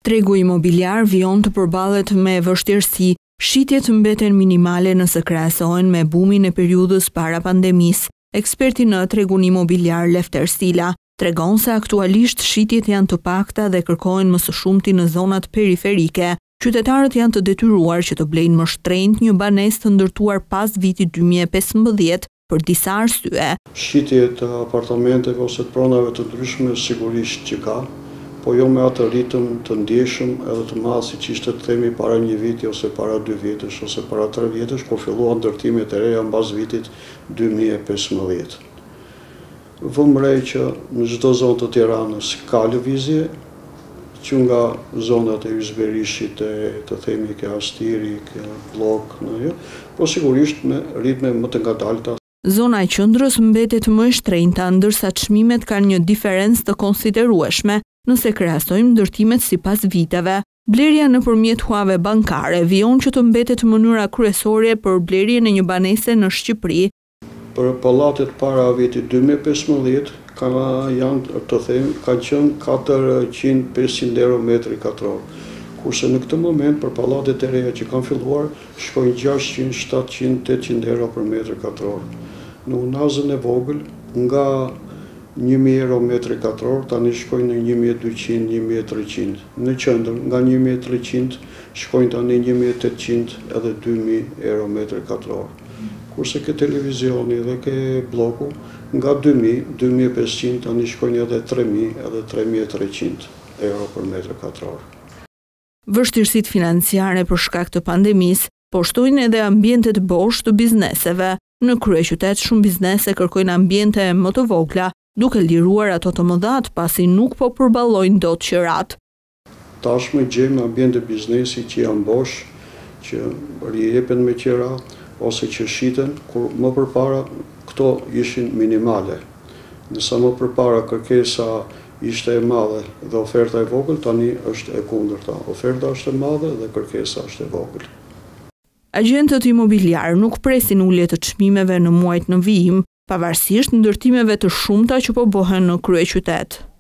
Tregu imobiliar vijon të përballet me vështirësi, shitjet mbeten minimale nëse krahasohen me bumin e periudhës para pandemisë. Eksperti në tregun imobiliar Lefter Stila tregon se aktualisht shitjet janë të pakta dhe kërkohen më së shumti në zonat periferike. Qytetarët janë të detyruar që të blejnë më shtrenjtë një banesë të ndërtuar pas vitit 2015 për disa arsye. Shitje të apartamenteve ose të pronave të ndryshme sigurisht që ka, po jo me atë ritëm të ndjeshëm edhe të madh siç ishte të themi para një viti ose para 2 vjetësh ose para 3 vjetësh, kur filluan ndërtimet e reja mbas vitit 2015. Vëm re që në çdo zonë të Tiranës ka lëvizje, që nga zonat e Yzberishit, të themi ke Astiri, ke Bllok, po sigurisht me ritme më të ngadalta. Zona e qendrës mbetet më e shtrenjta, ndërsa çmimet kanë një diferencë të konsiderueshme nëse krahasojmë ndërtimet sipas viteve. Blerja nëpërmjet huave bankare vijon që të mbetet mënyra kryesore për blerjen e një banese në Shqipëri. Për pallatet para vitit 2015 kanë qenë 400-500 euro metri katror. Kurse në këtë moment për pallatet e reja që kanë filluar shkojnë 600, 700, 800 euro për metri katror. Në unazën e vogël nga 1000 euro metri katror tani shkojnë në 1200, 1300. Në qendër nga 1300 shkojnë tani 1800 edhe 2000 euro metri katror. Kurse ke televizioni dhe ke bloku nga 2000, 2500 tani shkojnë edhe 3000 edhe 3300 euro për metër katror. Vështirësitë financiare për shkak të pandemisë po shtojnë edhe ambientet bosh të bizneseve. Në kryeqytet shumë biznese kërkojnë ambiente më të vogla, duke liruar ato të mëdha pasi nuk po përballojnë dot qerat. Tashmë gjejmë ambiente biznesi që janë bosh, që rijepen me qera ose që shiten, kur më përpara këto ishin minimale. Nësa më përpara kërkesa ishte e madhe dhe oferta e vogël, tani është e kundërta. Oferta është e madhe dhe kërkesa është e vogël. Agjentët imobiliar nuk presin ulje të çmimeve në muajt në vijim, pavarësisht ndërtimeve të shumta që po bëhen në kryeqytet.